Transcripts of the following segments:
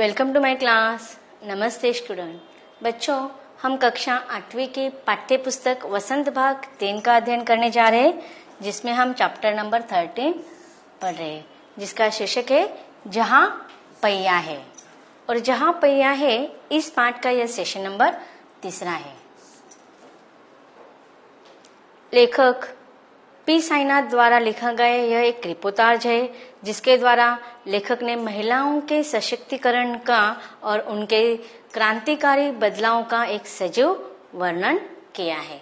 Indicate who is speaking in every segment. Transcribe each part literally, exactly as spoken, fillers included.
Speaker 1: Welcome to my class. नमस्ते student. बच्चों, हम कक्षा आठवीं की पाठ्य पुस्तक वसंत भाग तीन का अध्ययन करने जा रहे हैं, जिसमें हम चैप्टर नंबर थर्टीन पढ़ रहे हैं, जिसका शीर्षक है जहां पहिया है। और जहां पहिया है इस पाठ का यह सेशन नंबर तीसरा है। लेखक पी साईनाथ द्वारा लिखा गया यह एक रिपोर्टाज है, जिसके द्वारा लेखक ने महिलाओं के सशक्तिकरण का और उनके क्रांतिकारी बदलाव का एक सजीव वर्णन किया है।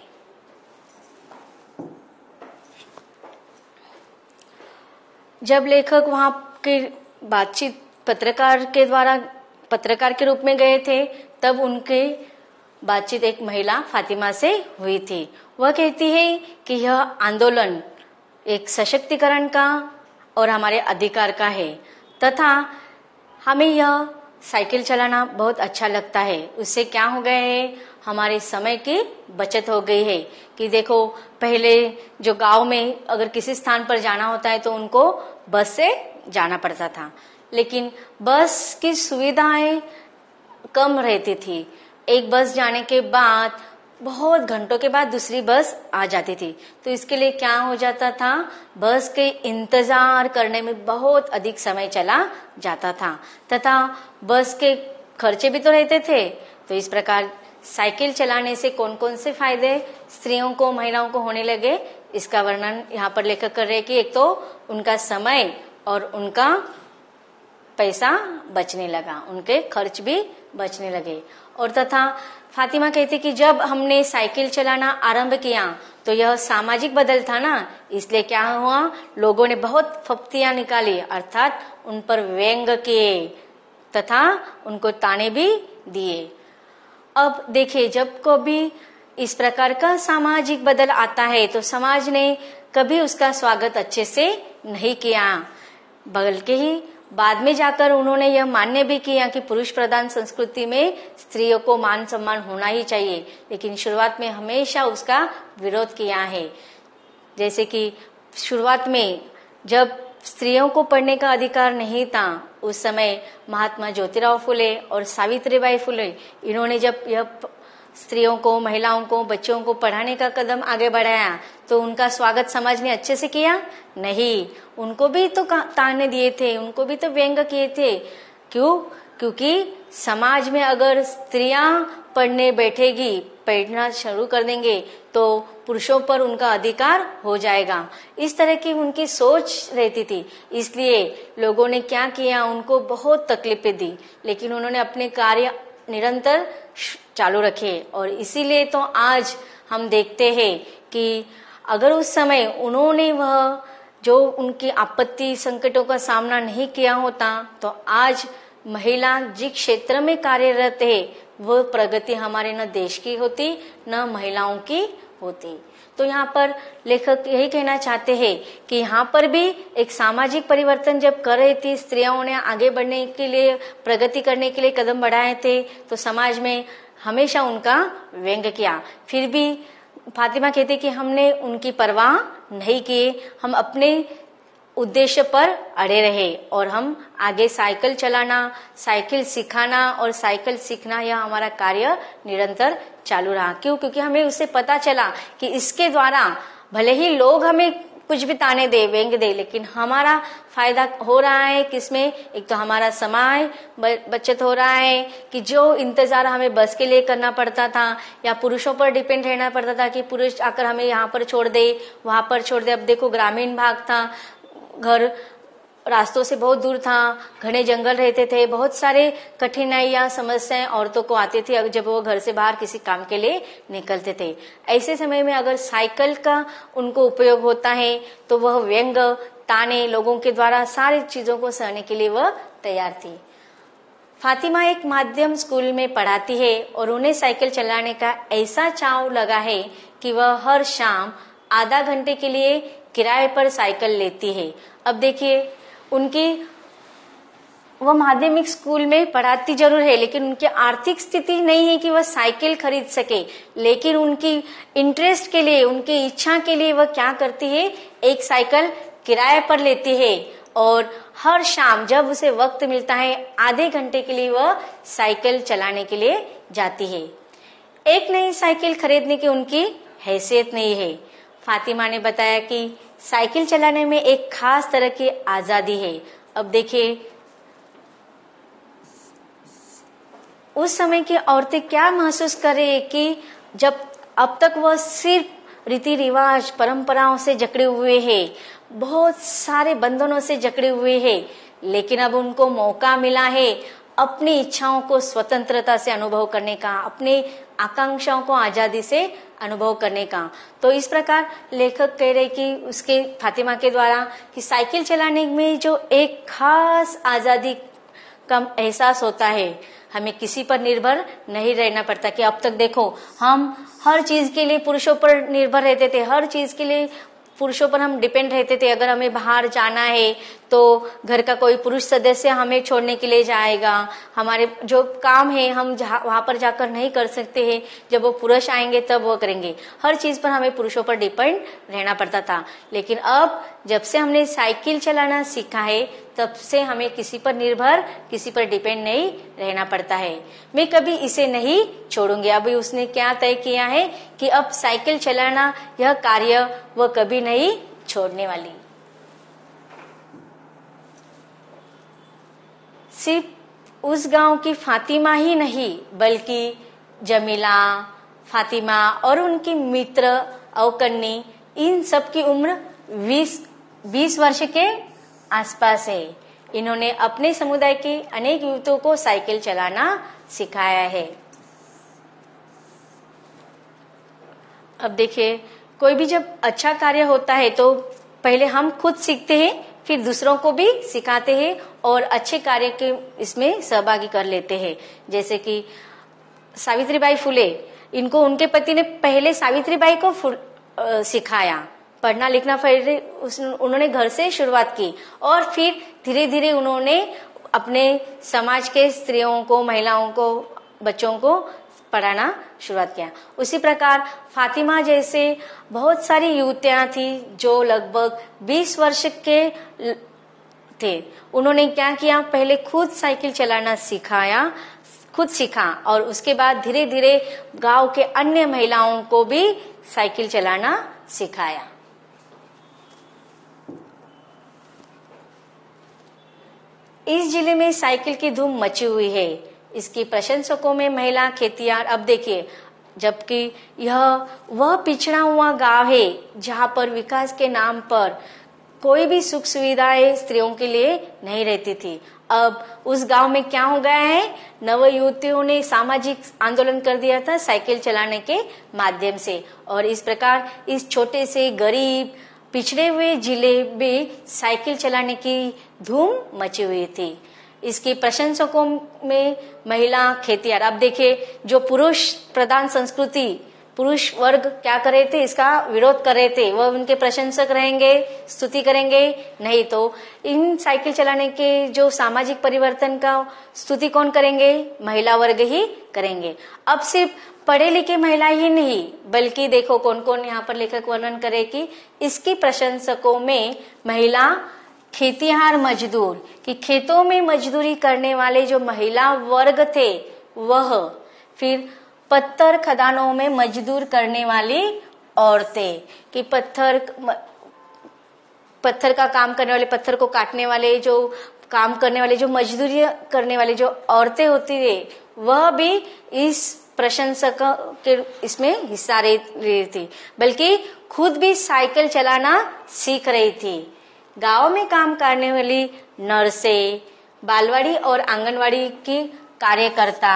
Speaker 1: जब लेखक वहां के बातचीत पत्रकार के द्वारा पत्रकार के रूप में गए थे, तब उनके बातचीत एक महिला फातिमा से हुई थी। वह कहती है कि यह आंदोलन एक सशक्तिकरण का और हमारे अधिकार का है, तथा हमें यह साइकिल चलाना बहुत अच्छा लगता है। उससे क्या हो गया है, हमारे समय की बचत हो गई है। कि देखो, पहले जो गांव में अगर किसी स्थान पर जाना होता है तो उनको बस से जाना पड़ता था, लेकिन बस की सुविधाएं कम रहती थी। एक बस जाने के बाद बहुत घंटों के बाद दूसरी बस आ जाती थी, तो इसके लिए क्या हो जाता था, बस के इंतजार करने में बहुत अधिक समय चला जाता था, तथा बस के खर्चे भी तो रहते थे। तो इस प्रकार साइकिल चलाने से कौन कौन से फायदे स्त्रियों को, महिलाओं को होने लगे, इसका वर्णन यहाँ पर लेखक कर रहे हैं। कि एक तो उनका समय और उनका पैसा बचने लगा, उनके खर्च भी बचने लगे। और तथा फातिमा कहती कि जब हमने साइकिल चलाना आरंभ किया तो यह सामाजिक बदल था ना, इसलिए क्या हुआ, लोगों ने बहुत फप्तियां निकाली, अर्थात उन पर व्यंग किए तथा उनको ताने भी दिए। अब देखिए, जब कभी इस प्रकार का सामाजिक बदल आता है तो समाज ने कभी उसका स्वागत अच्छे से नहीं किया, बल्कि ही बाद में जाकर उन्होंने यह मान्य भी किया कि पुरुष प्रधान संस्कृति में स्त्रियों को मान सम्मान होना ही चाहिए, लेकिन शुरुआत में हमेशा उसका विरोध किया है। जैसे कि शुरुआत में जब स्त्रियों को पढ़ने का अधिकार नहीं था, उस समय महात्मा ज्योतिराव फुले और सावित्रीबाई फुले, इन्होंने जब यह स्त्रियों को, महिलाओं को, बच्चों को पढ़ाने का कदम आगे बढ़ाया, तो उनका स्वागत समाज ने अच्छे से किया नहीं। उनको भी तो ताने दिए थे, उनको भी तो व्यंग किए थे। क्यों? क्योंकि समाज में अगर स्त्रियां पढ़ने बैठेगी, पढ़ना शुरू कर देंगे, तो पुरुषों पर उनका अधिकार हो जाएगा। इस तरह की उनकी सोच रहती थी। इसलिए लोगों ने क्या किया, उनको बहुत तकलीफें दी, लेकिन उन्होंने अपने कार्य निरंतर चालू रखे। और इसीलिए तो आज हम देखते हैं कि अगर उस समय उन्होंने वह जो उनकी आपत्ति संकटों का सामना नहीं किया होता, तो आज महिला जिस क्षेत्र में कार्यरत है वह प्रगति हमारे न देश की होती न महिलाओं की होती। तो यहाँ पर लेखक यही कहना चाहते हैं कि यहाँ पर भी एक सामाजिक परिवर्तन जब कर रही थी, स्त्रियों ने आगे बढ़ने के लिए, प्रगति करने के लिए कदम बढ़ाए थे, तो समाज में हमेशा उनका व्यंग किया। फिर भी फातिमा कहती कि हमने उनकी परवाह नहीं की, हम अपने उद्देश्य पर अड़े रहे और हम आगे साइकिल चलाना, साइकिल सिखाना और साइकिल सीखना, यह हमारा कार्य निरंतर चालू रहा। क्यों? क्योंकि हमें उससे पता चला कि इसके द्वारा भले ही लोग हमें कुछ भी ताने दे, व्यंग दे, लेकिन हमारा फायदा हो रहा है किसमें, एक तो हमारा समय बचत हो रहा है। कि जो इंतजार हमें बस के लिए करना पड़ता था या पुरुषों पर डिपेंड रहना पड़ता था कि पुरुष आकर हमें यहाँ पर छोड़ दे, वहां पर छोड़ दे। अब देखो, ग्रामीण भाग था, घर रास्तों से बहुत दूर था, घने जंगल रहते थे, बहुत सारे कठिनाइयां, समस्याएं औरतों को आती थी जब वो घर से बाहर किसी काम के लिए निकलते थे। ऐसे समय में अगर साइकिल का उनको उपयोग होता है तो वह व्यंग, ताने लोगों के द्वारा सारी चीजों को सहने के लिए वह तैयार थी। फातिमा एक माध्यम स्कूल में पढ़ाती है और उन्हें साइकिल चलाने का ऐसा चाव लगा है कि वह हर शाम आधा घंटे के लिए किराए पर साइकिल लेती है। अब देखिए, उनकी वह माध्यमिक स्कूल में पढ़ाती जरूर है, लेकिन उनकी आर्थिक स्थिति नहीं है कि वह साइकिल खरीद सके, लेकिन उनकी इंटरेस्ट के लिए, उनकी इच्छा के लिए वह क्या करती है, एक साइकिल किराए पर लेती है और हर शाम जब उसे वक्त मिलता है आधे घंटे के लिए वह साइकिल चलाने के लिए जाती है। एक नई साइकिल खरीदने की उनकी हैसियत नहीं है। फातिमा ने बताया कि साइकिल चलाने में एक खास तरह की आजादी है। अब देखिए उस समय की औरतें क्या महसूस कर रही है कि जब अब तक वह सिर्फ रीति रिवाज परंपराओं से जकड़े हुए हैं, बहुत सारे बंधनों से जकड़े हुए हैं, लेकिन अब उनको मौका मिला है अपनी इच्छाओं को स्वतंत्रता से अनुभव करने का, अपनी आकांक्षाओं को आजादी से अनुभव करने का। तो इस प्रकार लेखक कह रहे कि उसके फातिमा के द्वारा कि साइकिल चलाने में जो एक खास आजादी का एहसास होता है, हमें किसी पर निर्भर नहीं रहना पड़ता। कि अब तक देखो हम हर चीज के लिए पुरुषों पर निर्भर रहते थे, हर चीज के लिए पुरुषों पर हम डिपेंड रहते थे। अगर हमें बाहर जाना है तो घर का कोई पुरुष सदस्य हमें छोड़ने के लिए जाएगा, हमारे जो काम है हम वहां पर जाकर नहीं कर सकते हैं, जब वो पुरुष आएंगे तब वो करेंगे। हर चीज पर हमें पुरुषों पर डिपेंड रहना पड़ता था। लेकिन अब जब से हमने साइकिल चलाना सीखा है तब से हमें किसी पर निर्भर, किसी पर डिपेंड नहीं रहना पड़ता है। मैं कभी इसे नहीं छोड़ूंगी। अभी उसने क्या तय किया है कि अब साइकिल चलाना यह कार्य वह कभी नहीं छोड़ने वाली। सिर्फ उस गांव की फातिमा ही नहीं बल्कि जमीला, फातिमा और उनकी मित्र अवकन्नी, इन सब की उम्र बीस बीस वर्ष के आसपास है। इन्होंने अपने समुदाय के अनेक युवकों को साइकिल चलाना सिखाया है। अब देखिए कोई भी जब अच्छा कार्य होता है तो पहले हम खुद सीखते हैं, फिर दूसरों को भी सिखाते हैं और अच्छे कार्य के इसमें सहभागी कर लेते हैं। जैसे कि सावित्रीबाई फुले, इनको उनके पति ने पहले सावित्रीबाई को सिखाया पढ़ना लिखना, फिर उन्होंने घर से शुरुआत की और फिर धीरे धीरे उन्होंने अपने समाज के स्त्रियों को, महिलाओं को, बच्चों को पढ़ाना शुरुआत किया। उसी प्रकार फातिमा जैसे बहुत सारी युवतियां थी जो लगभग बीस वर्ष के थे। उन्होंने क्या किया, पहले खुद साइकिल चलाना सिखाया, खुद सीखा और उसके बाद धीरे धीरे गांव के अन्य महिलाओं को भी साइकिल चलाना सिखाया। इस जिले में साइकिल की धूम मची हुई है। इसकी प्रशंसकों में महिला खेतियार। अब देखिए, जबकि यह वह पिछड़ा हुआ गांव है जहां पर विकास के नाम पर कोई भी सुख सुविधाएं स्त्रियों के लिए नहीं रहती थी, अब उस गांव में क्या हो गया है, नव युवतियों ने सामाजिक आंदोलन कर दिया था साइकिल चलाने के माध्यम से। और इस प्रकार इस छोटे से गरीब पिछड़े हुए जिले में साइकिल चलाने की धूम मची हुई थी। इसके प्रशंसकों में महिला खेतियार। अब देखिए, जो पुरुष प्रधान संस्कृति, पुरुष वर्ग क्या कर रहे थे, इसका विरोध कर रहे थे, वह उनके प्रशंसक रहेंगे, स्तुति करेंगे नहीं। तो इन साइकिल चलाने के जो सामाजिक परिवर्तन का स्तुति कौन करेंगे, महिला वर्ग ही करेंगे। अब सिर्फ पढ़े लिखे महिला ही नहीं बल्कि देखो कौन कौन यहाँ पर लेखक वर्णन करे कि इसकी प्रशंसकों में महिला खेतिहार मजदूर, कि खेतों में मजदूरी करने वाले जो महिला वर्ग थे वह, फिर पत्थर खदानों में मजदूर करने वाली औरतें, कि पत्थर पत्थर का काम करने वाले, पत्थर को काटने वाले, जो काम करने वाले, जो मजदूरी करने वाली जो औरतें होती है वह भी इस प्रशंसक के इसमें हिस्सा रही थी, बल्कि खुद भी साइकिल चलाना सीख रही थी। गांव में काम करने वाली नर्सें, बालवाड़ी और आंगनवाड़ी की कार्यकर्ता,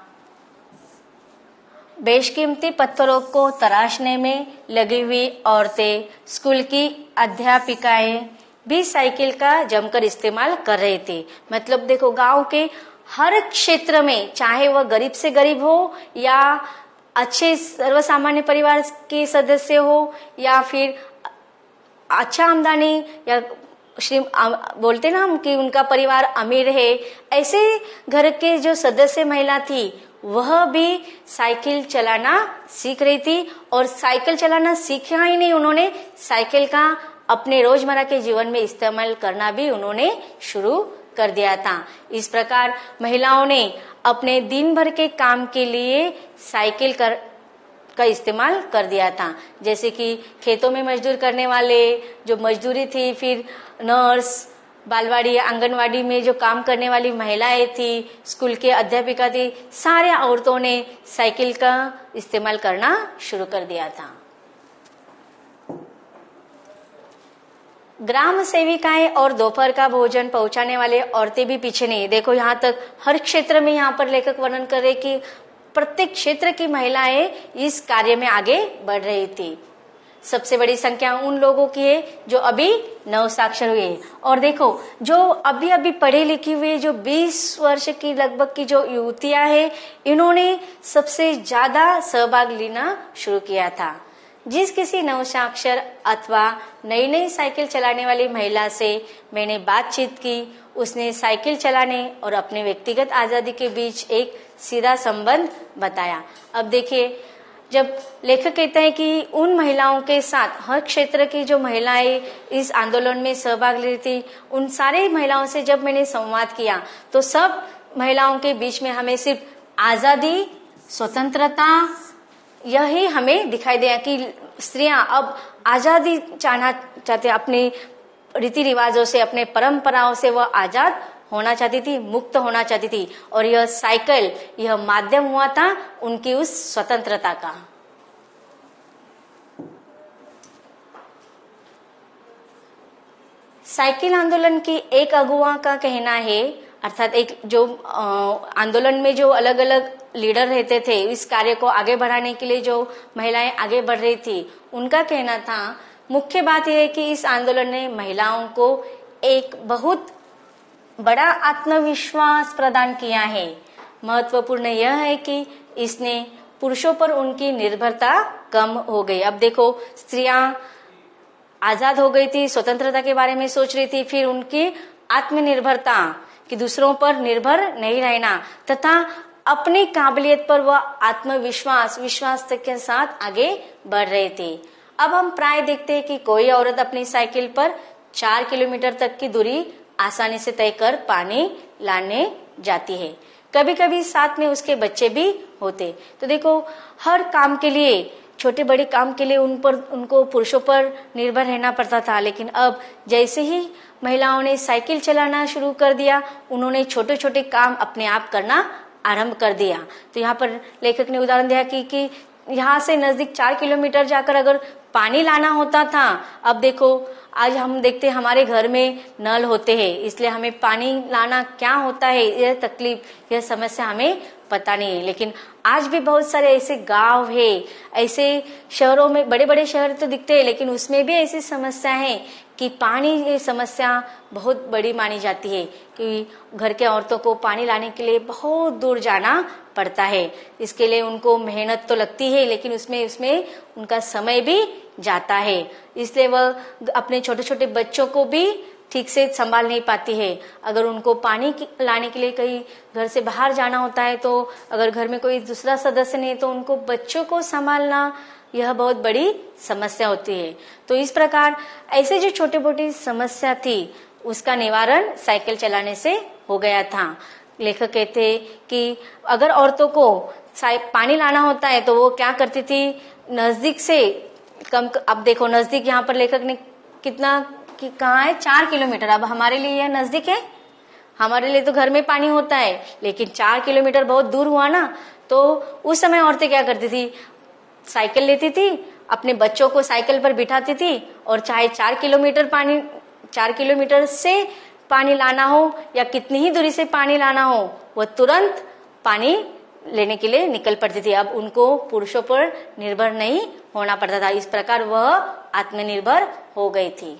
Speaker 1: बेशकीमती पत्थरों को तराशने में लगी हुई औरतें, स्कूल की अध्यापिकाएं भी साइकिल का जमकर इस्तेमाल कर रहे थे। मतलब देखो, गांव के हर क्षेत्र में, चाहे वह गरीब से गरीब हो या अच्छे सर्वसामान्य परिवार के सदस्य हो या फिर अच्छा आमदनी या श्री बोलते ना हम कि उनका परिवार अमीर है, ऐसे घर के जो सदस्य महिला थी वह भी साइकिल चलाना सीख रही थी। और साइकिल चलाना सीखा ही नहीं, उन्होंने साइकिल का अपने रोजमर्रा के जीवन में इस्तेमाल करना भी उन्होंने शुरू कर दिया था। इस प्रकार महिलाओं ने अपने दिन भर के काम के लिए साइकिल कर का इस्तेमाल कर दिया था। जैसे कि खेतों में मजदूर करने वाले जो मजदूरी थी, फिर नर्स, बालवाड़ी आंगनवाड़ी में जो काम करने वाली महिलाएं थी, स्कूल के अध्यापिका थी, सारे औरतों ने साइकिल का इस्तेमाल करना शुरू कर दिया था। ग्राम सेविकाएं और दोपहर का भोजन पहुंचाने वाले औरतें भी पीछे नहीं। देखो यहाँ तक हर क्षेत्र में यहाँ पर लेखक वर्णन कर रहे कि प्रत्येक क्षेत्र की महिलाएं इस कार्य में आगे बढ़ रही थी। सबसे बड़ी संख्या उन लोगों की है जो अभी नव साक्षर हुए। और देखो जो अभी अभी पढ़ी लिखी हुई जो बीस वर्ष की लगभग की जो युवतियां हैं, इन्होंने सबसे ज्यादा सहभाग लेना शुरू किया था। जिस किसी नव साक्षर अथवा नई नई साइकिल चलाने वाली महिला से मैंने बातचीत की, उसने साइकिल चलाने और अपने व्यक्तिगत आजादी के बीच एक सीधा संबंध बताया। अब देखिए, जब लेखक कहते हैं कि उन महिलाओं के साथ हर क्षेत्र की जो महिलाएं इस आंदोलन में सहभाग ले रही थी, उन सारी महिलाओं से जब मैंने संवाद किया तो सब महिलाओं के बीच में हमें सिर्फ आजादी, स्वतंत्रता यही हमें दिखाई दिया कि स्त्रियां अब आजादी चाहना चाहते, अपने रीति रिवाजों से, अपने परंपराओं से वह आजाद होना चाहती थी, मुक्त होना चाहती थी। और यह साइकिल यह माध्यम हुआ था उनकी उस स्वतंत्रता का। साइकिल आंदोलन की एक अगुवा का कहना है, अर्थात एक जो आंदोलन में जो अलग अलग लीडर रहते थे, इस कार्य को आगे बढ़ाने के लिए जो महिलाएं आगे बढ़ रही थी, उनका कहना था मुख्य बात यह है कि इस आंदोलन ने महिलाओं को एक बहुत बड़ा आत्मविश्वास प्रदान किया है। महत्वपूर्ण यह है कि इसने पुरुषों पर उनकी निर्भरता कम हो गई। अब देखो, स्त्रियां आजाद हो गई थी, स्वतंत्रता के बारे में सोच रही थी, फिर उनकी आत्मनिर्भरता कि दूसरों पर निर्भर नहीं रहना तथा अपनी काबिलियत पर वह आत्मविश्वास विश्वास के साथ आगे बढ़ रहे थे। अब हम प्राय देखते हैं कि कोई औरत अपनी साइकिल पर चार किलोमीटर तक की दूरी आसानी से तय कर पानी लाने जाती है। कभी कभी साथ में उसके बच्चे भी होते। तो देखो, हर काम के लिए, छोटे बड़े काम के लिए उन पर उनको पुरुषों पर निर्भर रहना पड़ता था। लेकिन अब जैसे ही महिलाओं ने साइकिल चलाना शुरू कर दिया, उन्होंने छोटे छोटे काम अपने आप करना आरंभ कर दिया। तो यहाँ पर लेखक ने उदाहरण दिया कि, कि यहाँ से नजदीक चार किलोमीटर जाकर अगर पानी लाना होता था, अब देखो आज हम देखते हैं हमारे घर में नल होते हैं, इसलिए हमें पानी लाना क्या होता है, यह तकलीफ, यह समस्या हमें पता नहीं है। लेकिन आज भी बहुत सारे ऐसे गांव है, ऐसे शहरों में, बड़े बड़े शहर तो दिखते हैं, लेकिन उसमें भी ऐसी समस्या है कि पानी की समस्या बहुत बड़ी मानी जाती है कि घर के औरतों को पानी लाने के लिए बहुत दूर जाना पड़ता है। इसके लिए उनको मेहनत तो लगती है, लेकिन उसमें उसमें उनका समय भी जाता है। इसलिए वह अपने छोटे छोटे बच्चों को भी ठीक से संभाल नहीं पाती है। अगर उनको पानी लाने के लिए कहीं घर से बाहर जाना होता है, तो अगर घर में कोई दूसरा सदस्य नहीं है तो उनको बच्चों को संभालना यह बहुत बड़ी समस्या होती है। तो इस प्रकार ऐसे जो छोटी मोटी समस्या थी, उसका निवारण साइकिल चलाने से हो गया था। लेखक कहते हैं कि अगर औरतों को पानी लाना होता है तो वो क्या करती थी, नजदीक से कम, अब देखो नजदीक यहाँ पर लेखक ने कितना कि कहाँ है, चार किलोमीटर। अब हमारे लिए यह नजदीक है, हमारे लिए तो घर में पानी होता है, लेकिन चार किलोमीटर बहुत दूर हुआ ना। तो उस समय औरतें क्या करती थी, साइकिल लेती थी, अपने बच्चों को साइकिल पर बिठाती थी और चाहे चार किलोमीटर पानी चार किलोमीटर से पानी लाना हो या कितनी ही दूरी से पानी लाना हो, वह तुरंत पानी लेने के लिए निकल पड़ती थी। अब उनको पुरुषों पर निर्भर नहीं होना पड़ता था। इस प्रकार वह आत्मनिर्भर हो गई थी।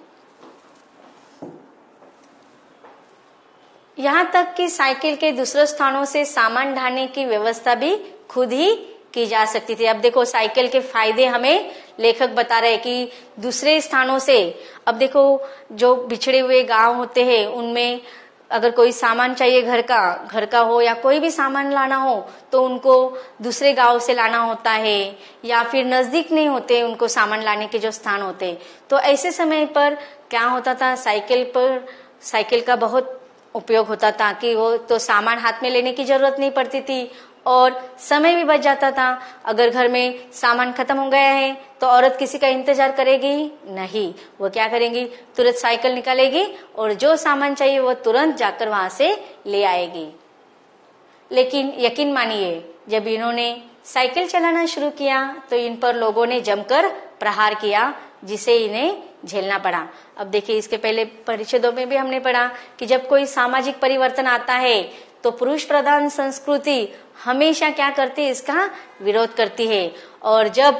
Speaker 1: यहाँ तक कि साइकिल के दूसरे स्थानों से सामान ढाने की व्यवस्था भी खुद ही की जा सकती थी। अब देखो, साइकिल के फायदे हमें लेखक बता रहे हैं कि दूसरे स्थानों से, अब देखो जो बिछड़े हुए गांव होते हैं, उनमें अगर कोई सामान चाहिए घर का घर का हो या कोई भी सामान लाना हो तो उनको दूसरे गांव से लाना होता है, या फिर नजदीक नहीं होते उनको सामान लाने के जो स्थान होते। तो ऐसे समय पर क्या होता था, साइकिल पर साइकिल का बहुत उपयोग होता था कि वो तो सामान हाथ में लेने की जरूरत नहीं पड़ती थी और समय भी बच जाता था। अगर घर में सामान खत्म हो गया है तो औरत किसी का इंतजार करेगी नहीं, वो क्या करेंगी, तुरंत साइकिल निकालेगी और जो सामान चाहिए वो तुरंत जाकर वहां से ले आएगी। लेकिन यकीन मानिए, जब इन्होंने साइकिल चलाना शुरू किया तो इन पर लोगों ने जमकर प्रहार किया, जिसे इन्हें झेलना पड़ा। अब देखिए, इसके पहले परिच्छेदों में भी हमने पढ़ा कि जब कोई सामाजिक परिवर्तन आता है तो पुरुष प्रधान संस्कृति हमेशा क्या करती है, इसका विरोध करती है। और जब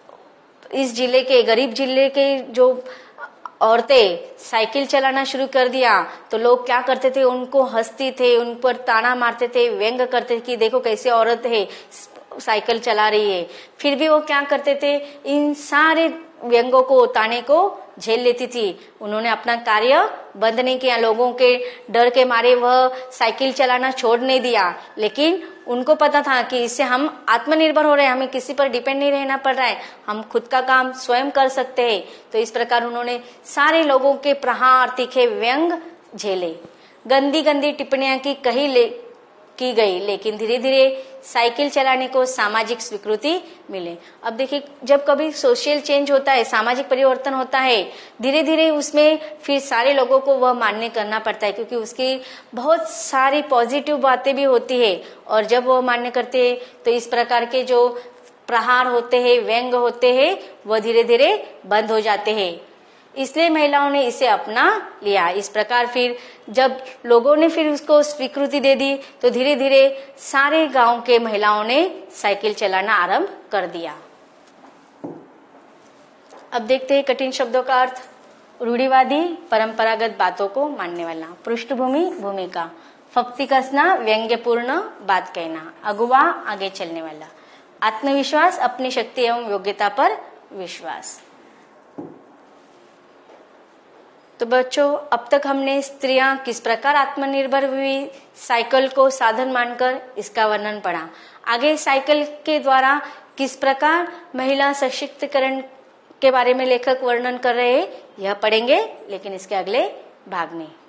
Speaker 1: इस जिले के गरीब जिले के जो औरतें साइकिल चलाना शुरू कर दिया तो लोग क्या करते थे, उनको हंसते थे, उन पर ताना मारते थे, व्यंग करते थे कि देखो कैसे औरत है साइकिल चला रही है। फिर भी वो क्या करते थे, इन सारे व्यंगों को, ताने को झेल लेती थी। उन्होंने अपना कार्य बंद नहीं किया, लोगों के डर के मारे वह साइकिल चलाना छोड़ नहीं दिया, लेकिन उनको पता था कि इससे हम आत्मनिर्भर हो रहे हैं, हमें किसी पर डिपेंड नहीं रहना पड़ रहा है, हम खुद का काम स्वयं कर सकते हैं। तो इस प्रकार उन्होंने सारे लोगों के प्रहार, तीखे व्यंग झेले, गंदी गंदी टिप्पणियां की कही ले की गई, लेकिन धीरे धीरे साइकिल चलाने को सामाजिक स्वीकृति मिले। अब देखिए, जब कभी सोशल चेंज होता है, सामाजिक परिवर्तन होता है, धीरे धीरे उसमें फिर सारे लोगों को वह मान्य करना पड़ता है, क्योंकि उसकी बहुत सारी पॉजिटिव बातें भी होती है। और जब वह मान्य करते हैं तो इस प्रकार के जो प्रहार होते हैं, व्यंग होते हैं, वह धीरे धीरे बंद हो जाते हैं। इसलिए महिलाओं ने इसे अपना लिया। इस प्रकार फिर जब लोगों ने फिर उसको स्वीकृति दे दी तो धीरे धीरे सारे गांव के महिलाओं ने साइकिल चलाना आरंभ कर दिया। अब देखते हैं कठिन शब्दों का अर्थ। रूढ़िवादी, परंपरागत बातों को मानने वाला। पृष्ठभूमि, भूमिका। फक्ति कसना, व्यंग्यपूर्ण बात कहना। अगुवा, आगे चलने वाला। आत्मविश्वास, अपनी शक्ति एवं योग्यता पर विश्वास। तो बच्चों, अब तक हमने स्त्रियां किस प्रकार आत्मनिर्भर हुई, साइकिल को साधन मानकर, इसका वर्णन पढ़ा। आगे साइकिल के द्वारा किस प्रकार महिला सशक्तिकरण के बारे में लेखक वर्णन कर रहे हैं, यह पढ़ेंगे, लेकिन इसके अगले भाग में।